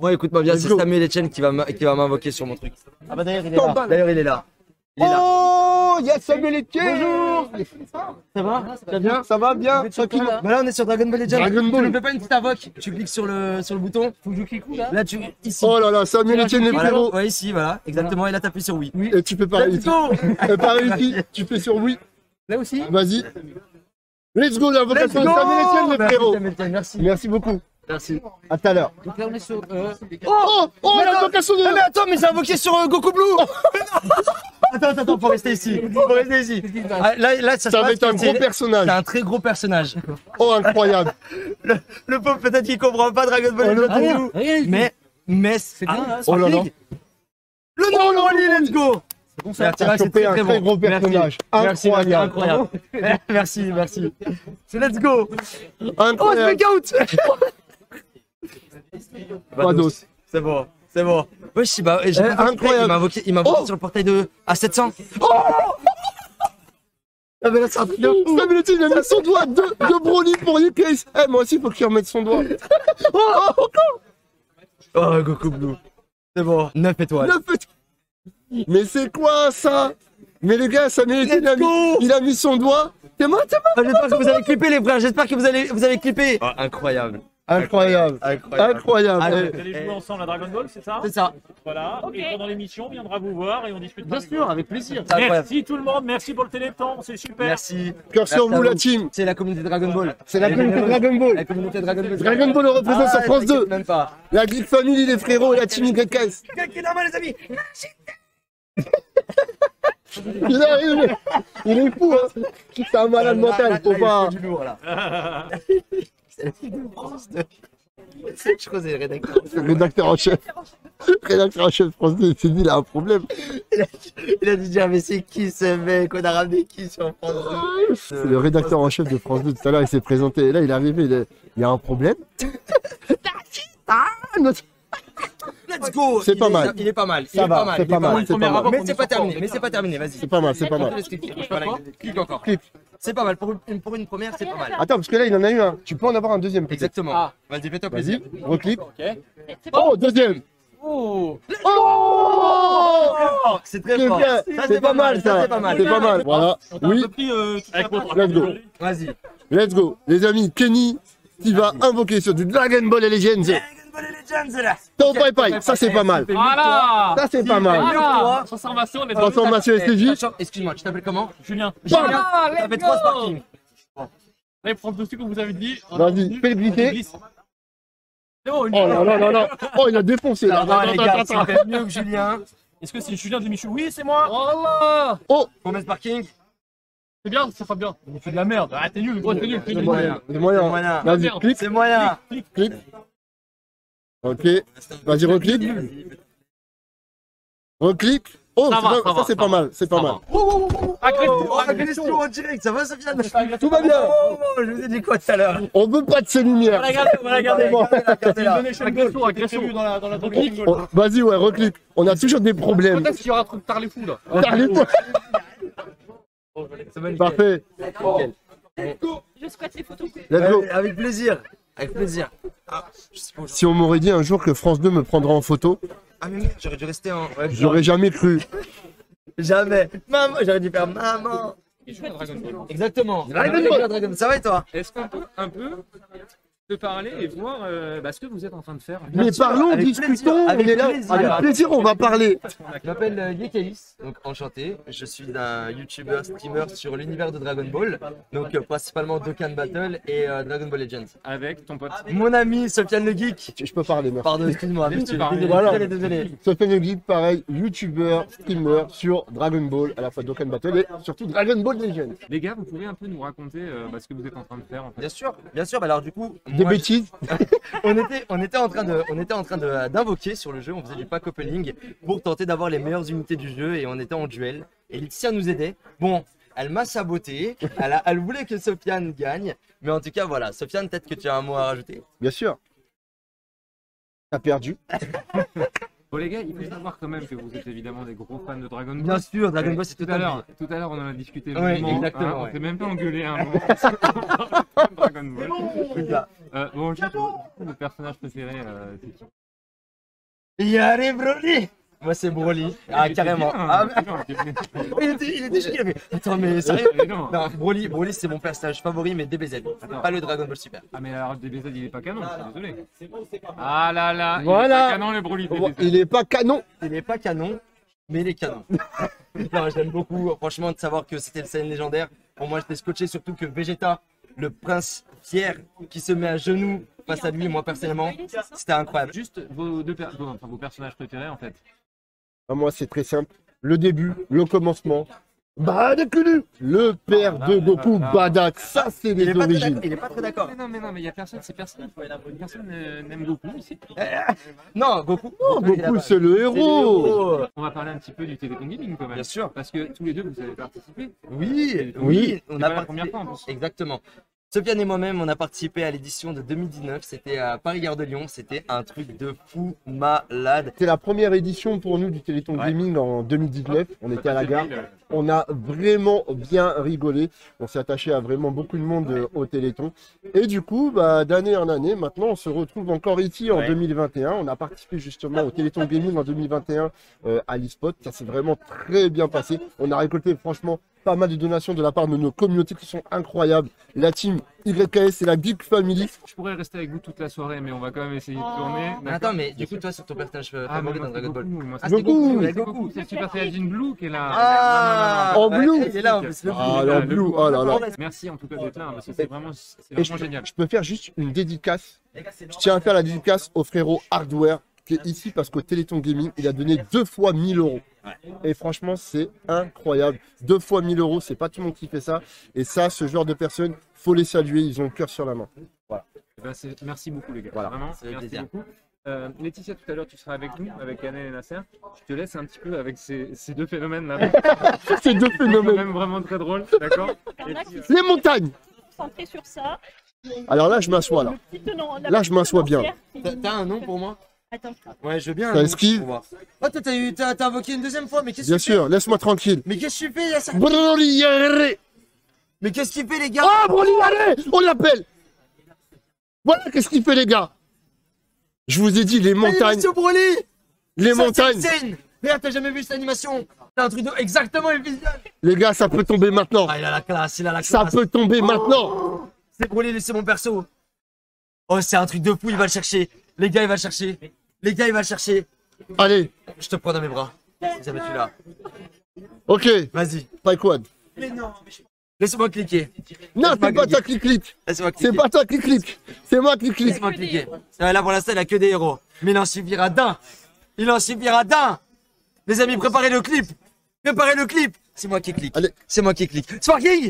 Bon, écoute-moi bien, Let's c'est go. Samuel Etienne qui va m'invoquer sur mon truc. Ah bah d'ailleurs, il est là. D'ailleurs, il est là. Il est là. Oh, il y a Samuel Etienne. Bonjour. Ça va? Ça va bien? Ça va bien? Tranquille. Bah là, on est sur Dragon Ball Legends. Dragon Ball. Tu ne fais pas une petite invoque. Tu cliques sur le bouton. Faut que je clique où là? Là, tu. Ici. Oh là là, Samuel Etienne, les Voilà. frérots. Ouais, ici, voilà. Exactement. Et là, t'appuies sur oui. Et tu peux parler Let's ici. go. Pareil ici, tu fais sur oui. Là aussi? Vas-y. Let's go, l'invocation de Let's go. Samuel Etienne, les Merci, frérots. Samuel Etienne, merci. Merci beaucoup. Merci. À tout à l'heure. Donc là on est sur. Oh, l'invocation de... Ah, mais attends, mais j'ai invoqué sur Goku Blue. Attends, faut rester ici. Faut rester ici. Ah, là, ça se Ça va passe être un que gros personnage. c'est un très gros personnage. Oh, incroyable. Le pauvre, peut-être qu'il comprend pas Dragon Ball Legends et tout. Mais c'est bien. Oh là là. Le nom Broly, let's go. Bon ça. T'as chopé un très gros personnage. Incroyable. Incroyable. Merci. C'est let's go. Oh, Incroyable. fake out. Vados. C'est bon. Ouais, je sais pas. Incroyable. Il m'a invoqué Oh. sur le portail de A700. Ah mais là c'est un truc de fou. Samuel Etienne, il a mis son doigt de Broly pour New Case. Eh, moi aussi, il faut qu'il remette son doigt. Oh, Goku Blue. C'est bon. 9 étoiles. Mais c'est quoi ça? Mais les gars, Samuel Etienne, Let's go. il a mis son doigt. T'es mort. Ah, j'espère que vous avez clippé les frères, j'espère que vous avez clippé. Oh, incroyable. Incroyable. Incroyable. Vous allez jouer ensemble à Dragon Ball, c'est ça? C'est ça. Voilà. Et pendant l'émission, on viendra vous voir et on discutera. Bien sûr, avec plaisir. C'est incroyable. Merci tout le monde, merci pour le téléthon, c'est super. Merci. Cœur sur Merci à vous, la team. C'est la communauté Dragon Ball. C'est la communauté Dragon Ball. La communauté Dragon Ball. Dragon Ball le représente sur France 2. t'inquiète même pas. La Geek Family, les frérots et la team YS. Les amis. Il arrive. Il est fou, hein. C'est un malade mental. Faut pas. C'est du lourd là. C'est la fille de France 2. Je creusais le rédacteur. Rédacteur en chef. Rédacteur en chef de France 2, il s'est dit, il a un problème. Il a dit, mais c'est qui ce mec? On a ramené qui sur France 2? C'est le rédacteur en chef de France 2. Tout à l'heure, il s'est présenté. Et là, il est arrivé. Il y a un problème. Let's go. C'est pas mal. Il est pas mal. Ça va, c'est pas mal. C'est pas mal. Mais c'est pas terminé. Vas-y. C'est pas mal, c'est pas mal. Voilà, clique encore. C'est pas mal. Pour une première, c'est pas mal. Attends, parce que là, il en a eu un. Tu peux en avoir un deuxième. peut-être. Exactement. Vas-y, fais-toi plaisir. Vas-y, reclique. Oh, deuxième. Oh. Oh, C'est très fort. bien. Ça, C'est pas mal, ça. C'est pas mal. C'est pas mal. Voilà. Oui, let's go. Vas-y. Let's go. Les amis, Kenny, qui va invoquer sur du Dragon Ball Legends. Dragon Ball Legends là. Ton Pai Pai, ça c'est pas mal. Voilà. Ça c'est pas mal. Voilà. Transformation, les Transformation STJ. Excuse-moi, tu t'appelles comment? Julien, Bam. Ça fait 3 sparking. allez prendre dessus comme vous avez dit. Vas-y, fais le glisser. Glisse. Oh là là là là. Oh, il a défoncé là. Ah, les gars, ça fait mieux que Julien. Est-ce que c'est Julien de Michou? Oui, c'est moi. Voilà. Oh, Combien de sparking? C'est bien, ça fait bien. On fait de la merde. Ah, t'es nul, gros, t'es nul. c'est moyen. C'est moyen. moyen. Vas-y, clique, C'est moyen. clique. Ok. Vas-y, reclique. Reclique. Oh, Ça va, ça c'est pas mal. C'est pas mal. Agression en direct, ça va Sofiane? Tout va bien. Je vous ai dit quoi tout à l'heure? On veut pas de ces lumières. On va regarder. Regardez-la. Agression, agression. Oh, vas-y, ouais, reclique. On a toujours des problèmes. Peut-être qu'il y aura un truc tard les fous là. Parlez-toi. Parfait. Je squatte les photos. Let's go. Avec plaisir. Avec plaisir. Si on m'aurait dit un jour que France 2 me prendra en photo, Ah mais merde, j'aurais dû rester en... Ouais, j'aurais jamais cru. Jamais. Maman, j'aurais dû faire maman. Exactement. Dragon Ball. Ça va et toi? Est-ce qu'on peut un peu te parler et voir ce que vous êtes en train de faire? Mais parlons, avec discutons, plaisir, on avec est là. plaisir. Avec plaisir, on va parler. Je m'appelle Yekaïs, donc enchanté. Je suis un youtubeur, streamer sur l'univers de Dragon Ball, donc principalement Dokkan Battle et Dragon Ball Legends. Avec ton pote. Mon ami Sofiane le Geek. Je peux parler, merci. Pardon, excuse-moi. Désolé, Voilà. désolé. Sofiane le Geek, pareil, youtubeur, streamer sur Dragon Ball, à la fois Dokkan Battle et surtout Dragon Ball Legends. Les gars, vous pouvez un peu nous raconter ce que vous êtes en train de faire en fait? Bien sûr, bien sûr. Bah alors du coup, Des moi, bêtises. on était en train d'invoquer sur le jeu. On faisait du pack opening pour tenter d'avoir les meilleures unités du jeu et on était en duel. Et Laetitia nous aidait. Bon, elle m'a saboté. Elle voulait que Sofiane gagne. Mais en tout cas, voilà. Sofiane, peut-être que tu as un mot à rajouter. Bien sûr. T'as perdu. Bon les gars, il faut savoir quand même que vous êtes évidemment des gros fans de Dragon Ball. Bien sûr, Dragon Ball, c'est tout à l'heure. Tout à l'heure, on en a discuté. Ouais, longuement, exactement, On ouais. s'est même pas engueulé un moment. Dragon Ball. Bon, juste, vos personnages préférés, c'est qui? Yare Broly. Moi, c'est Broly. Ah, carrément. Ah, il était chiant, il avait. Attends, mais sérieux? Non. Non, Broly, c'est mon personnage favori, mais DBZ. Pas le Dragon Ball Super. Ah mais alors DBZ il est pas canon, je suis désolé. Ah là là, il est Voilà. pas canon le Broly DBZ. Il est pas canon. Il n'est pas canon, mais il est canon. Non, j'aime beaucoup, franchement, de savoir que c'était le Saiyan légendaire. Pour moi, j'étais scotché, surtout que Vegeta, le prince fier, qui se met à genoux face à lui, moi personnellement, c'était incroyable. Juste vos personnages préférés en fait. Ah, moi, c'est très simple. Le début, le commencement. Badakulu, le père de Goku, Badak. Ça, c'est les origines. Il est pas très d'accord. Mais non, il y a personne, personne n'aime Goku ici. Non, Goku. Oh, Goku, c'est le héros. On va parler un petit peu du Téléthon Gaming quand même. Bien sûr. Parce que tous les deux vous avez participé. Oui, Oui. on C'est a pas la participé. première fois en plus. Exactement. Sofiane et moi-même, on a participé à l'édition de 2019. C'était à Paris-Gare de Lyon. C'était un truc de fou malade. C'est la première édition pour nous du Téléthon Gaming en 2019. On était à la gare. On a vraiment bien rigolé. On s'est attaché à vraiment beaucoup de monde au Téléthon. Et du coup, d'année en année, maintenant, on se retrouve encore ici en 2021. On a participé justement au Téléthon Gaming en 2021 à l'eSpot. Ça s'est vraiment très bien passé. On a récolté franchement pas mal de donations de la part de nos communautés qui sont incroyables. La team YKS et la Geek Family. Je pourrais rester avec vous toute la soirée, mais on va quand même essayer de tourner. Mais attends, mais du coup, toi, sur ton personnage favori dans Dragon Ball. C'est c'était Goku. ouais, Goku, c'est le Super Saiyajin Blue qui est là. Ah, En blue. Il est là en plus. le Ah, blue. en blue. Oh là là. Merci en tout cas d'être là, parce que c'est vraiment Et génial. je peux faire juste une dédicace. Je tiens à faire la dédicace au frérot Hardware qui est ici parce qu'au Téléthon Gaming, il a donné 2 fois 1000 €. Et franchement, c'est incroyable. 2 fois 1000 €, c'est pas tout le monde qui fait ça. Et ça, ce genre de personnes, faut les saluer. Ils ont le cœur sur la main. Merci beaucoup les gars. Voilà. Vraiment, C'est le merci plaisir. beaucoup. Laetitia, tout à l'heure, tu seras avec nous, avec Annel et Nasser. Je te laisse un petit peu avec ces deux phénomènes-là. C'est 2 C'est phénomènes. même vraiment très drôle, d'accord. Il y en a qui Les montagnes. sont centrés sur ça. Alors là, je m'assois là. Le petit tenant- la Là, petite je m'assois bien. tenancière qui- T'as un nom pour moi? Attends. Ouais, je veux bien. T'as un nom esquive pour voir. Oh, toi, t'as invoqué une deuxième fois, mais qu'est-ce Bien que tu fais? sûr, laisse-moi tranquille. Mais qu'est-ce que tu fais, Yasser? Broly, allez. Mais qu'est-ce qu'il fait, les gars? Oh, Broly, allez. On l'appelle. Voilà, qu'est-ce qu'il fait, les gars? Je vous ai dit, les montagnes. Animation Broly! Les Ça, montagnes. c'est insane. Regarde, t'as jamais vu cette animation? C'est un truc de. Exactement, il visuel. Les gars, ça peut tomber maintenant. Ah, il a la classe, il a la classe. Ça peut tomber maintenant. C'est Broly, c'est mon perso. Oh, c'est un truc de fou, il va le chercher. Les gars, il va le chercher. Les gars, il va le chercher. Allez, Je te prends dans mes bras. Jamais tu là. ok. Vas-y. Taekwondo. Laisse-moi cliquer. Non, Laisse-moi c'est pas cliquer. toi qui clique. Laisse-moi cliquer. C'est pas toi qui clique. C'est moi qui clique. Laisse-moi cliquer. Là, pour l'instant, il a que des héros. Mais il en suffira d'un. Il en suffira d'un. Les amis, préparez le clip. Préparez le clip. C'est moi qui clique. Allez. C'est moi qui clique. Sparking.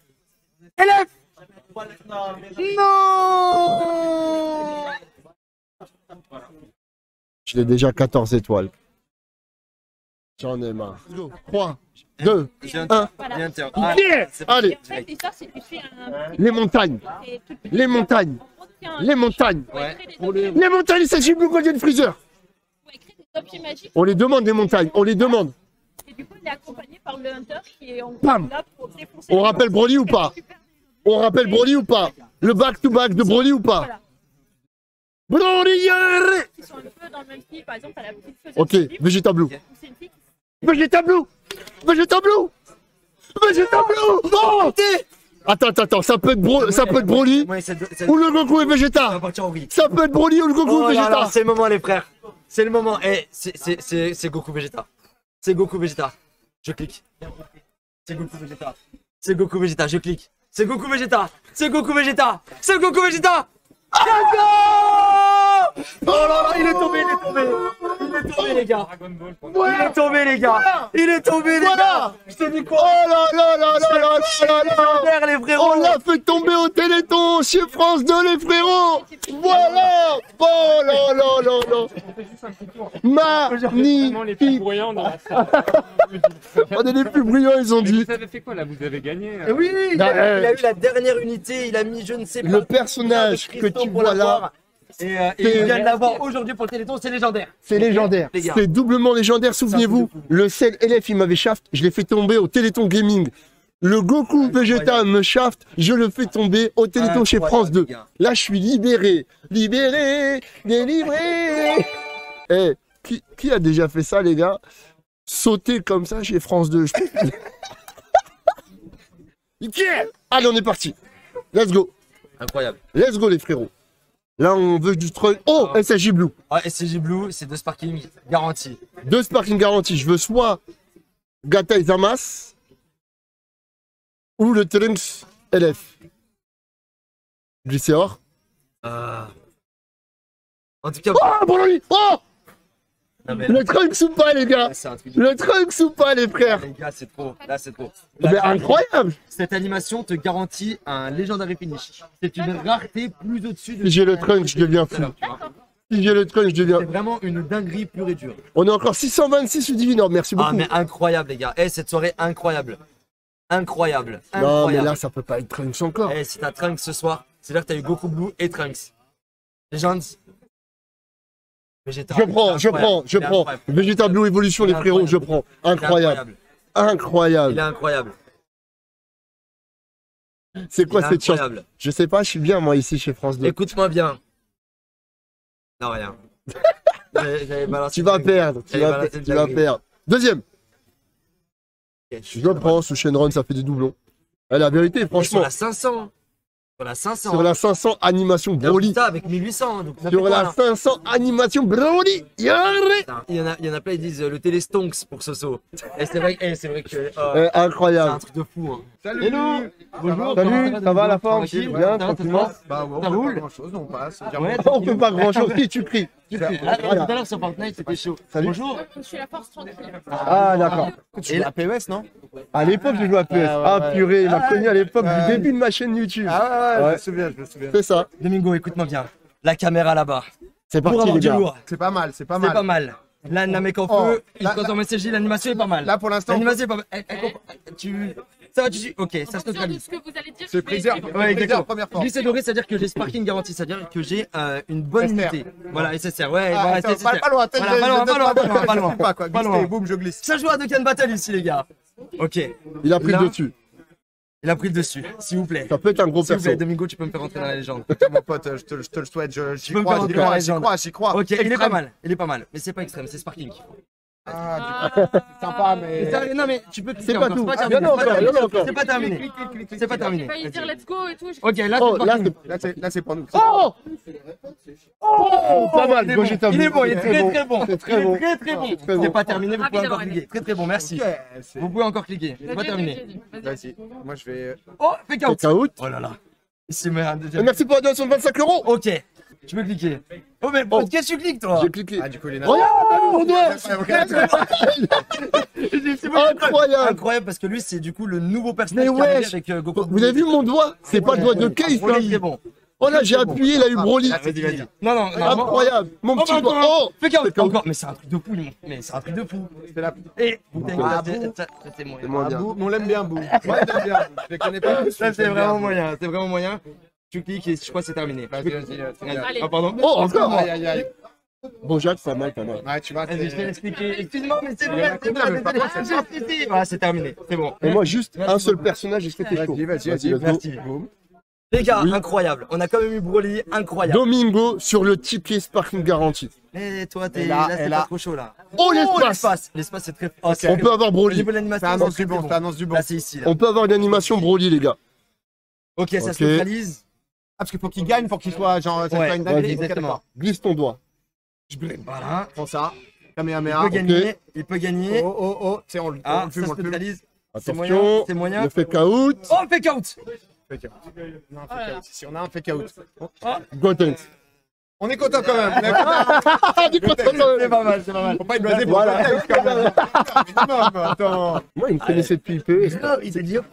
Élève. Non. Je l'ai déjà 14 étoiles. J'en ai marre. 3, 2, Je viens 1. Voilà. Viens, tiens. Yeah. Allez, Et en fait, l'histoire, c'est que tu fais un. les montagnes. c'est tout petit. Les montagnes. On fait un- Les montagnes. on va créer des Pour les- objets- Les montagnes, c'est chez Blue Golden Freezer. on va créer des objets magiques. On les demande, les montagnes. On les demande. Et du coup, il est accompagné par le hunter qui est en Bam. là pour défoncer. On les rappelle monstres. Broly ou pas? On rappelle Broly ou pas? Le back-to-back de Broly ou pas? Voilà. Broly, allez. Qui sont un peu dans le même style. Par exemple, t'as la petite faiseuse Ok, de livre, Vegeta Blue. où c'est une fille qui Vegeta Blue. Vegeta Blue. Vegeta Blue. Oh. Attends, ça peut être Broly Ouais, ça doit- ou le Goku et ça va Vegeta. partir en vrille. Ça peut être Broly ou le Goku Oh et là là, Vegeta. c'est le moment, les frères. C'est le moment. Eh, c'est Goku Vegeta. C'est Goku Vegeta. Je clique. C'est Goku Vegeta. C'est Goku Vegeta. Je clique. C'est Goku Vegeta. C'est Goku Vegeta. C'est Goku Vegeta. Let's go! Oh là là, il est tombé, il est tombé. Il est tombé, les gars. Dragon Ball pour Il est tombé, les gars. Il est tombé, les Voilà. gars. Je te dis quoi? Oh là là là là là là là là. Légendaire, les frérots. On l'a fait tomber au Téléthon chez France 2, les frérots. Voilà. Oh là là là là. vraiment les plus Magnifique. bruyants dans la salle. On est les plus brillants, ils ont Mais dit. vous avez fait quoi là? Vous avez gagné Eh oui, il Non, a eu la dernière unité. Il a mis, je ne sais pas. Le personnage que tu vois là, Et il vient de l'avoir aujourd'hui pour le Téléthon, c'est légendaire. c'est légendaire. Les gars. C'est doublement légendaire, souvenez-vous. Le sel LF, il m'avait shaft, je l'ai fait tomber au Téléthon Gaming. Le Goku Vegeta me shaft, je le fais tomber au Téléthon chez France 2. Là, je suis libéré. Libéré, délivré. Eh, qui a déjà fait ça, les gars? Sauter comme ça chez France 2. Allez, on est parti. Let's go. Incroyable. Let's go, les frérots. Là, on veut du truc. Oh, SSJ Blue. Ah, SCG Blue, c'est 2 sparking garantis. 2 sparking garantis. Je veux soit Gata Zamas ou le Trunks LF. Glycéor. En tout cas, Oh, pour lui. Oh, non, mais le Trunks ou pas, les gars? là, c'est un truc de Le Trunks ou pas, les frères? les gars, c'est trop. Là, c'est trop. Mais incroyable. Cette animation te garantit un Legendary Finish. C'est une rareté plus au-dessus de. Si j'ai le Trunks, je deviens fou. Si j'ai le Trunks, je deviens. C'est vraiment une dinguerie pure et dure. On est encore 626 sur Divinor. Merci beaucoup. Ah, mais incroyable, les gars. Cette soirée, incroyable. Incroyable. Non, mais Incroyable. là, ça peut pas être Trunks encore. Si t'as Trunks ce soir, c'est-à-dire que t'as eu Goku Blue et Trunks. Legends. Vegeta. Je prends. C'est incroyable. Vegeta Blue Evolution, les C'est frérots, je incroyable. prends. Incroyable. Il est Incroyable. incroyable. C'est quoi Il est cette chance? incroyable. Je sais pas, je suis bien, moi, ici, chez France 2. Écoute-moi bien. Non, rien. J'avais balancé Tu vas une- perdre. Tu J'avais vas balancé perdre. une Tu vas dinguerie. perdre. Deuxième. Ok, Je le prends sous Shenron, ça fait des doublons. La vérité, Sur franchement, la 500. Sur la 500. sur la 500 animation Broly. Ça avec 1800. Donc ça fait Sur quoi, la là 500 animation Broly. Yarré. Putain, il y en a plein, ils disent le téléstonks pour Soso. Et c'est vrai, c'est vrai que c'est un Incroyable. truc de fou. Hein. Salut. Hello. Bonjour. Salut, ça va la forme? Tranquille, Bien, ça va, tranquillement. Bah ouais, on Ça fait roule pas grand chose, on passe. Ouais, On peut pas grand chose. Si tu cries. Tu cries. Ah, Voilà. tout à l'heure sur Fortnite, c'était chaud. Salut. Bonjour. Je suis la force tranquille. Ah, d'accord. Tu joues à PES, non? À l'époque, j'ai joué à PS. Ah, purée, il m'a connu à l'époque du début de ma chaîne YouTube. Ah ouais, Ouais. je me souviens, je me souviens. C'est ça. Domingo, écoute-moi bien. La caméra là-bas. C'est Pour parti, avoir les du gars. lourd. C'est pas mal, c'est pas C'est pas mal. mal. Là, Namek en Oh, feu, il là- se transforme en SCJ, l'animation est pas mal. Là, pour l'instant, L'animation est pas mal. Tu. Ça va, tu suis. Ok, ça se En fonction de neutralise. ce que vous allez dire, c'est je vais plaisir. suivre. Ouais, exactement. Première fois. Glisser doré, c'est-à-dire que j'ai sparking garanti, c'est-à-dire que j'ai une bonne SR. unité. Voilà, SSR, ouais, Ah, voilà, attends, SSR. pas loin, Voilà, pas loin, pas loin, pas loin, pas loin. Pas quoi, Pas glisse loin. et boum, je glisse. Ça joue à Dokkan Battle ici, les gars. Ok, Il a pris Là. le dessus. il a pris le dessus, s'il vous plaît. Ça peut être un gros S'il vous plaît, perso. Domingo, tu peux me faire rentrer dans la légende. Mon pote, je te le souhaite, j'y peux me crois, faire j'y rentrer dans la crois, j'y légende. crois, j'y crois. Ok, il est pas Extrême. mal, il est pas mal. Mais c'est pas extrême, c'est sparking. Ah, du coup, c'est sympa, mais. Non, mais tu peux. C'est pas tout. Il y en a encore, il y en a encore. C'est pas terminé. C'est pas J'ai terminé. failli dire let's go et tout. Ok, là, Oh, c'est là, sparking. c'est. Là, c'est pour nous. Oh! Oh! Pas mal, Il est Vegeta bon, il est Blue. bon, il est très très bon. C'est très bon. Il est très très bon. C'est très C'est bon. pas terminé, vous Ravi pouvez encore d'avoir cliquer. Très très bon, merci. Ok, Vous pouvez encore cliquer. C'est pas Vas-y, terminé. Vas-y, moi je vais. Oh, fake out. Take out. Oh là là. Il met un Et deuxième. merci pour la donation de 25 €. Ok, tu peux cliquer. Oh, mais qu'est-ce que tu cliques toi? J'ai cliqué. Ah, du coup, il est Regarde, mon doigt! Incroyable! Incroyable parce que lui, c'est du coup le nouveau personnage Mais qui arrive wesh. avec Goku. Vous avez vu mon doigt? C'est pas le doigt de Case, Broly, hein. c'est bon. Oh là, j'ai appuyé, il a eu Broly. Vas-y, vas-y. Non, non, non. Incroyable! Mon Oh, petit bah, doigt. encore. Oh! Fake out. Fake out. Encore. Mais c'est un truc de fou, lui. Mais c'est un truc de fou. C'est la. Et putain, Ah, ça, bon. c'est moyen. C'est moins Ah, bien. Bou, mais on l'aime bien, Bou. Ouais, on l'aime bien. Je les connais pas tous. Ça, je c'est l'aime bien, vraiment Bou. moyen. C'est vraiment moyen. Tu cliques et je crois que c'est terminé. Vas-y, vas-y. Allez. Ah, pardon. Oh, encore! Aïe, aïe, aïe. Bon, Jacques, pas mal, pas mal. Ouais, tu vois, Vas-y, je vais c'est. l'expliquer. Excuse-moi, mais c'est Il y en a vrai. combien, mais par contre, c'est- Voilà, c'est terminé. C'est bon. Et moi, juste un seul personnage, est-ce que t'es chaud? Vas-y, vas-y, let's go. Merci. Les gars, Oui. incroyable. On a quand même eu Broly, incroyable. Domingo sur le ticket Sparking Garanti. Mais toi, t'es Et là, là, c'est et pas là. trop chaud là. Oh, l'espace! L'espace, c'est très. Ok. c'est On très peut avoir Au Broly. niveau de l'animation, Ça annonce c'est du très bon, ça annonce du bon. Là, c'est ici. Là. On peut avoir une animation Broly, les gars. Ok, ça Ok. se neutralise. Ah, parce qu'il faut qu'il gagne, faut qu'il soit genre. Ça Ouais, soit une vas-y, dinguerie. exactement. Glisse ton doigt. Voilà. Prends ça. Il Kamehameha. peut gagner. Il peut gagner. Oh, oh, oh. Tu sais, on le Ah, fume, ça on se le fume. neutralise. C'est moyen. Attention, C'est moyen. le fake out. Oh, fake out. Fake out. On a un fake out. Si on a un fake out. Goten. On est content quand même. On est content. Ah, du coup, C'est pas mal, c'est pas mal. Faut pas être blasé pour Voilà. le fake out quand même. Minimum, attends. Moi, il me connaissait depuis PES. Il s'est dit.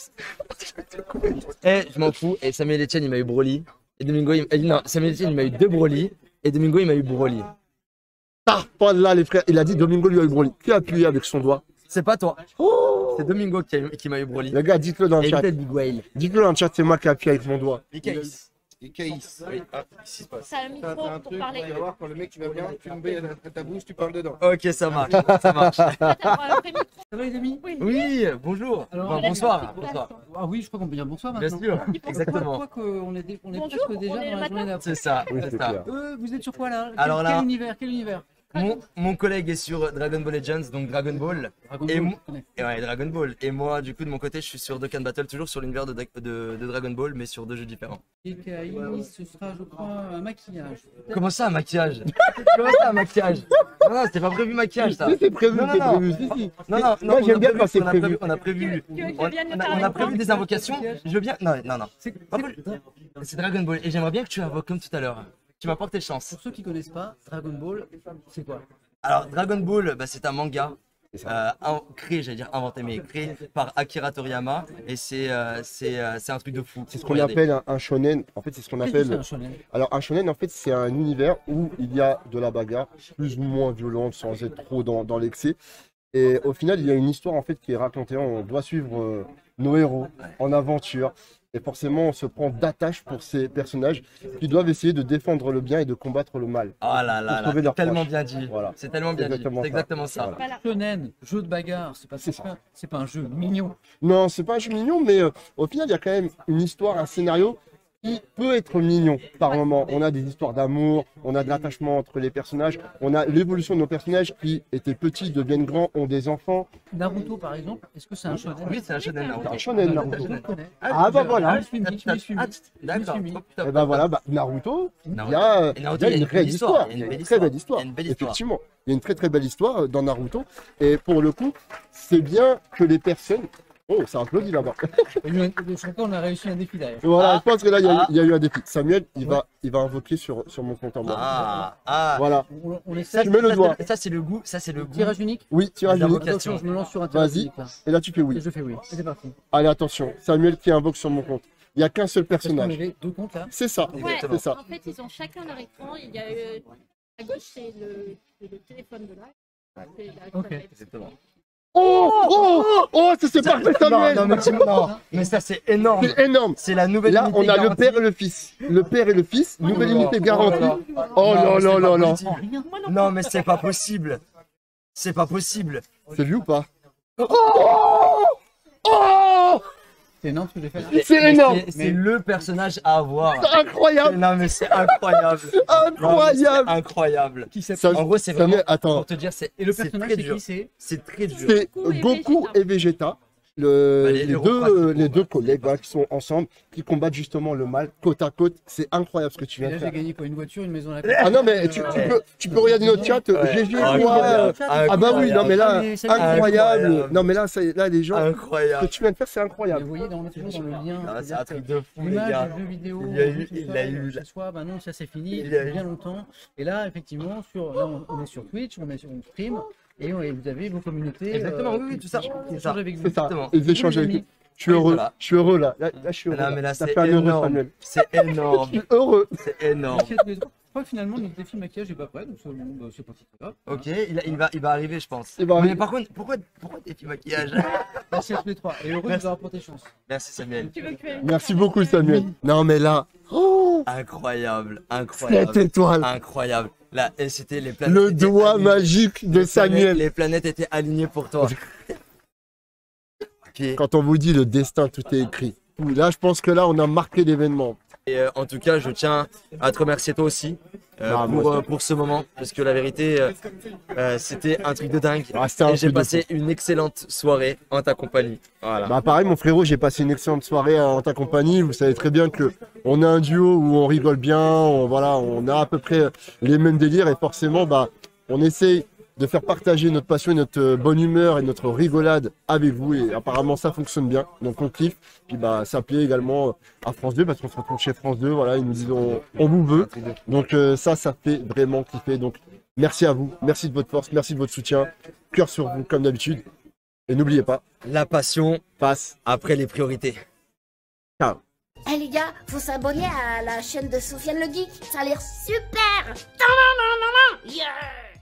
Eh, je m'en fous. Et Samuel Etienne, il m'a eu Broly. Et Domingo, non, Samuel Etienne, il m'a eu 2 Broly. Et Domingo, il m'a eu Broly. Ah, pas là, les frères. Il a dit Domingo lui a eu Broly. Qui a appuyé avec son doigt? C'est pas toi. C'est Domingo qui m'a eu Broly. Les gars, dites-le dans le Et chat. peut-être Big Whale. Dites-le dans le chat, c'est moi qui ai appuyé avec mon doigt. Ikaïs. Et Case. Oui, ah, ici se passe. Ça a le Ça, micro c'est un pour truc, parler. tu vas voir, quand le mec tu vas bien, tu me mets ta bouche, tu parles dedans. Ok, ça marche. Ça marche. T'as un vrai micro. Ça va les amis? Oui. Oui, bonjour. Alors, Enfin, bonsoir. Bonsoir. Ah oui, je crois qu'on peut dire bonsoir Bien maintenant. sûr. Je Exactement. crois qu'on est, on est Bonjour, presque déjà on est dans la le journée matin. d'après. C'est ça. Oui, C'est c'est ça. clair. Vous êtes sur quoi là? Alors là- Quel univers? Quel univers? mon collègue est sur Dragon Ball Legends, donc Dragon Ball. Et, Dragon Ball, ouais, Dragon Ball. Et moi, du coup, de mon côté, je suis sur Dokkan Battle, toujours sur l'univers de Dragon Ball, mais sur 2 jeux différents. Et Kaïs, ce sera, je crois, un maquillage. Comment ça, un maquillage? Comment ça, un maquillage? Non, non, c'était pas prévu maquillage, ça. Si, c'est prévu, Non, non, c'est non. prévu. Si, si. Non, non, Moi, on j'aime a bien prévu- quand c'est on a prévu. On a prévu, Tu veux on, bien nous on faire a avec prévu moi des invocations. Je veux bien. Non, non, non. Par contre, c'est Dragon Ball. Et j'aimerais bien que tu invoques comme tout à l'heure. Tu m'as porté chance. Pour ceux qui connaissent pas, Dragon Ball, c'est quoi? Alors, Dragon Ball, bah, c'est un manga. Créé, j'allais dire inventé, mais créé par Akira Toriyama. Et c'est un truc de fou. C'est ce qu'on Regardez. appelle un shonen. En fait, c'est ce qu'on Qu'est-ce que c'est appelle. un shonen? Alors, un shonen, en fait, c'est un univers où il y a de la bagarre, plus ou moins violente, sans être trop dans l'excès. Et au final, il y a une histoire en fait qui est racontée. On doit suivre nos héros en aventure. Et forcément, on se prend d'attache pour ces personnages qui doivent essayer de défendre le bien et de combattre le mal. Oh là là Pour là, sauver c'est leurs tellement proches. bien dit. Voilà. C'est tellement bien dit. Exactement C'est ça. exactement ça. Voilà. Voilà. Shonen, jeu de bagarre, c'est pas un jeu mignon. Non, c'est pas un jeu mignon, mais au final, il y a quand même une histoire, un scénario qui peut être mignon par moment. On a des histoires d'amour, on a de l'attachement entre les personnages, on a l'évolution de nos personnages qui étaient petits, deviennent grands, ont des enfants. Naruto, par exemple, est-ce que c'est un shonen? Oui, c'est un shonen. C'est un Naruto. shonen, Naruto. Je le connais. Ah bah voilà. Je m'y suis mis. D'accord. Je m'y suis mis. Et ben voilà, bah, Naruto, il y Naruto. a, Et Naruto, il y a une réelle histoire. Il y a une belle très belle histoire. Il y a une belle histoire. Effectivement, il y a une très très belle histoire dans Naruto. Et pour le coup, c'est bien que les personnes. Oh, ça applaudit là-bas. Je crois qu'on a réussi un défi derrière. Voilà, Ah. je pense que là, Ah. il y a eu un défi. Samuel, il va invoquer sur mon compte en banque. Ah, Voilà. On Ça, essaie. Tu mets le ça, doigt. Ça, c'est le goût. Ça, c'est le goût. Tirage unique. Oui, tirage Les unique. invocations. Attention, je me lance sur un Vas-y. tirage unique. Là. Et là, tu fais Et oui. je fais oui. Et c'est parti. Allez, attention. Samuel qui invoque sur mon compte. Il n'y a qu'un seul Parce qu'on personnage. avait 2 comptes là. C'est ça. Ouais, Exactement. C'est ça. en fait, ils ont chacun leur écran. Il y a à gauche, c'est le téléphone de live. C'est la Ok. tablette. Exactement. Oh, ça c'est parfait, Samuel. Non, mais ça, c'est énorme. C'est énorme. C'est la nouvelle Là, unité on a le garantie. père et le fils. Le père et le fils, nouvelle Oh, unité oh garantie. là Oh Non, là mais c'est là pas là là. possible. Moi non Non, mais c'est pas possible. C'est pas possible. C'est lui ou pas? Oh, C'est énorme ce que j'ai fait là. c'est énorme. C'est le personnage à avoir. C'est incroyable. Non, mais c'est incroyable. Non, mais c'est Incroyable. incroyable. Qui s'appelle Ça- En gros, c'est vraiment. Samuel, attends. Pour te dire, c'est Et le c'est personnage, très c'est dur. qui? C'est C'est très dur. C'est Goku et Goku Vegeta. et Vegeta. Bah, les héros principaux, Les deux ouais. collègues voilà, qui sont ensemble, qui combattent justement le mal côte à côte. C'est incroyable ce que tu Et viens là, de j'ai faire. gagné quoi? Une voiture, une maison à la Ah non, mais tu peux regarder notre chat. GG, moi. Ah bah oui, non, mais là, Ah, mais ça, incroyable. incroyable. Non, mais là, là les gens, ce que Incroyable. tu viens de faire, c'est Mais incroyable. vous voyez, on est toujours dans le lien. Ah, c'est c'est-à-dire un truc que de fou, les l'image gars. du jeu vidéo, Il y a eu- tout il ça, a eu- ce soir, bah non, ça c'est fini, Il y a depuis eu- bien longtemps. Et là, effectivement, là, on est sur Twitch, on stream, et vous avez vos communautés. Exactement, oui, tout ça. qui C'est échangent ça. avec vous. C'est ça. Exactement. Ils échangent les avec amis. nous. Je suis heureux. voilà. Je suis heureux là. Là, je suis heureux. Non, mais là, Ça c'est fait un heureux énorme. Samuel. C'est énorme. Je suis heureux. C'est énorme. Je crois que finalement, notre défi maquillage n'est pas prêt, donc c'est pas très grave. Ok, il va arriver, je pense. Il va Mais arriver. par contre, pourquoi défi maquillage? Merci à tous les trois, et heureux de Merci. vous avoir porté chance. Merci Samuel. Tu veux que Merci beaucoup, Samuel. Non, mais là, oh, Incroyable, cette incroyable, étoile. incroyable. Là, et c'était les planètes. Le étaient doigt alignées. magique de Samuel. Les planètes étaient alignées pour toi. Ok. Quand on vous dit le destin, tout est écrit. Là, je pense que là, on a marqué l'événement. Et en tout cas, je tiens à te remercier toi aussi Ah, moi pour ce moment, parce que la vérité, c'était un truc de dingue. Ah, c'était un Et j'ai truc de passé une excellente soirée en ta compagnie. Voilà. Bah pareil mon frérot, j'ai passé une excellente soirée en ta compagnie. Vous savez très bien que on a un duo où on rigole bien, on a à peu près les mêmes délires et forcément bah on essaye de faire partager notre passion et notre bonne humeur et notre rigolade avec vous et apparemment ça fonctionne bien. Donc on kiffe. Puis bah ça plaît également à France 2 parce qu'on se retrouve chez France 2, voilà, ils nous disent on vous veut. Donc ça fait vraiment kiffer. Donc merci à vous, merci de votre force, merci de votre soutien. Cœur sur vous comme d'habitude. Et n'oubliez pas, La passion passe. après les priorités. Eh les gars, faut s'abonner à la chaîne de Sofiane le Geek, ça a l'air super. Yeah.